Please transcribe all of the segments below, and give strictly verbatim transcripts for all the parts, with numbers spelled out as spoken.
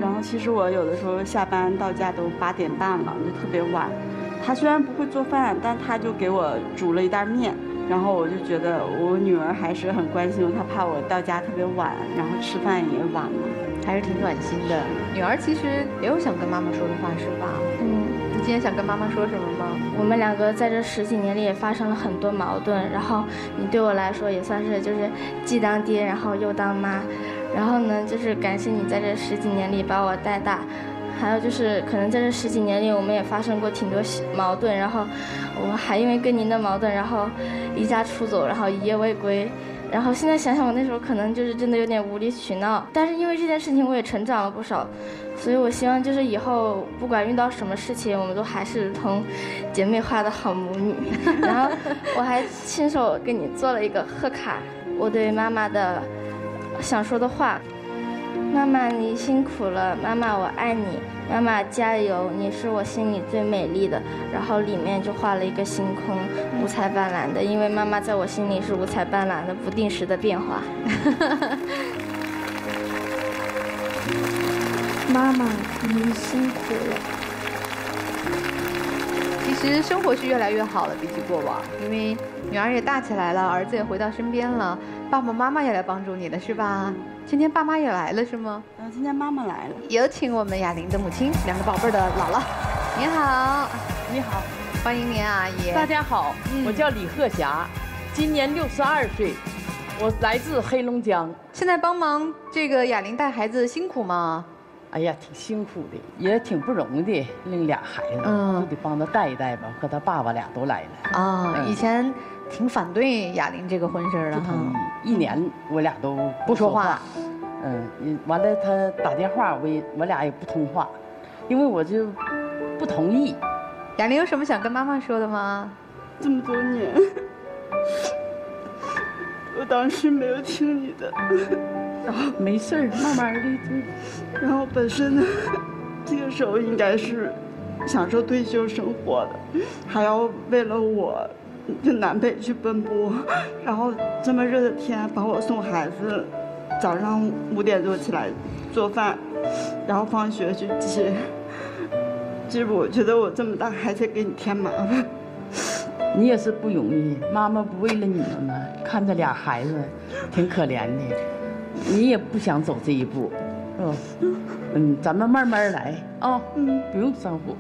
然后其实我有的时候下班到家都八点半了，就特别晚。他虽然不会做饭，但他就给我煮了一袋面，然后我就觉得我女儿还是很关心我，她怕我到家特别晚，然后吃饭也晚嘛， 还是挺暖心的。女儿其实也有想跟妈妈说的话，是吧？ 嗯。 你今天想跟妈妈说什么吗？ 我们两个在这十几年里也发生了很多矛盾，然后你对我来说也算是就是既当爹，然后又当妈，然后呢，就是感谢你在这十几年里把我带大。还有就是，可能在这十几年里，我们也发生过挺多矛盾，然后我还因为跟您的矛盾，然后离家出走，然后一夜未归。然后现在想想，我那时候可能就是真的有点无理取闹，但是因为这件事情，我也成长了不少。所以我希望就是以后不管遇到什么事情，我们都还是同姐妹花的好母女。然后我还亲手给你做了一个贺卡，我对妈妈的想说的话。妈妈，你辛苦了，妈妈我爱你，妈妈加油，你是我心里最美丽的。然后里面就画了一个星空，五彩斑斓的，因为妈妈在我心里是五彩斑斓的，不定时的变化。 妈妈，您辛苦了。 其实生活是越来越好了，比起过往，因为女儿也大起来了，儿子也回到身边了，爸爸妈妈也来帮助你了，是吧？今天爸妈也来了是吗？ 嗯，今天妈妈来了。 有请我们雅玲的母亲，两个宝贝的姥姥。您好， 你好， 欢迎您啊，爷。 大家好，嗯、我叫李鹤霞，今年六十二岁，我来自黑龙江。 现在帮忙这个雅玲带孩子辛苦吗？ 哎呀，挺辛苦的，也挺不容易的，另俩孩子，嗯，就得帮他带一带吧。和他爸爸俩都来了。 啊、嗯，以前挺反对雅玲这个婚事的哈。 一年我俩都不说话。 嗯，完了他打电话，我也我俩也不通话，因为我就不同意。 雅玲有什么想跟妈妈说的吗？ 这么多年，我当时没有听你的。 然后没事儿，慢慢的。 然后本身呢，这个时候应该是享受退休生活的，还要为了我就南北去奔波，然后这么热的天把我送孩子，早上五点多起来做饭，然后放学去接。这我觉得我这么大还在给你添麻烦。 你也是不容易，妈妈不为了你们吗？看着俩孩子，挺可怜的。你也不想走这一步，嗯，嗯，咱们慢慢来啊，嗯，不用上火。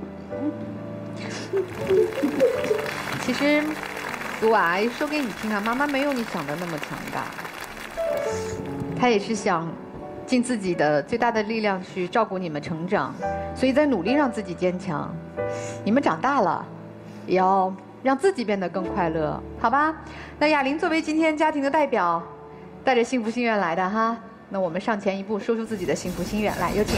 其实，我啊说给你听啊，妈妈没有你想的那么强大，她也是想尽自己的最大的力量去照顾你们成长，所以在努力让自己坚强。你们长大了，也要让自己变得更快乐，好吧？那雅玲作为今天家庭的代表。带着幸福心愿来的哈，那我们上前一步，说出自己的幸福心愿来，有请。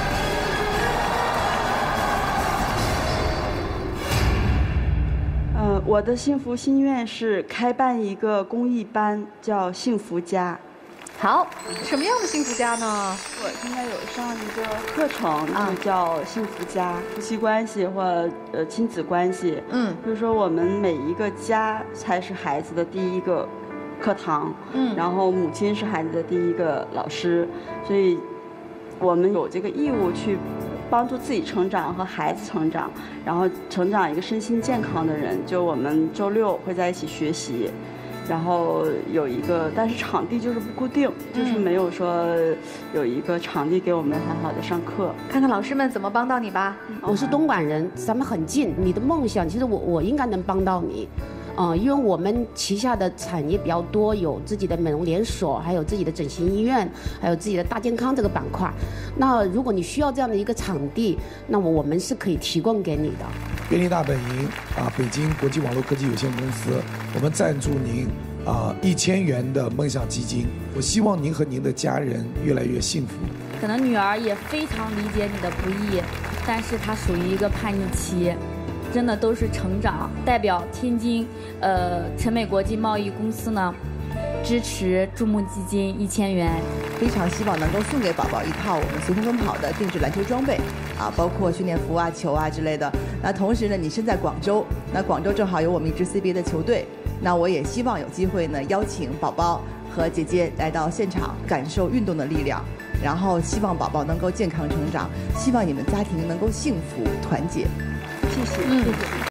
呃，我的幸福心愿是开办一个公益班，叫幸福家。 好，什么样的幸福家呢？ 我现在有上一个课程，就叫幸福家，夫妻关系或呃亲子关系。嗯，就是说我们每一个家才是孩子的第一个课堂，嗯，然后母亲是孩子的第一个老师，所以我们有这个义务去帮助自己成长和孩子成长，然后成长一个身心健康的人。就我们周六会在一起学习，然后有一个，但是场地就是不固定，就是没有说有一个场地给我们好好的上课。 看看老师们怎么帮到你吧。 我是东莞人，咱们很近，你的梦想其实我我应该能帮到你。嗯，因为我们旗下的产业比较多，有自己的美容连锁，还有自己的整形医院，还有自己的大健康这个板块。那如果你需要这样的一个场地，那么我们是可以提供给你的。 便利大本营啊，北京国际网络科技有限公司，我们赞助您啊一千元的梦想基金。我希望您和您的家人越来越幸福。 可能女儿也非常理解你的不易，但是她属于一个叛逆期。真的都是成长。代表天津，呃，晨美国际贸易公司呢，支持注目基金一千元。 非常希望能够送给宝宝一套我们随身奔跑的定制篮球装备，啊，包括训练服啊、球啊之类的。那同时呢，你身在广州，那广州正好有我们一支 C B A 的球队，那我也希望有机会呢，邀请宝宝和姐姐来到现场，感受运动的力量。 然后希望宝宝能够健康成长，希望你们家庭能够幸福团结。 谢谢， 嗯谢谢。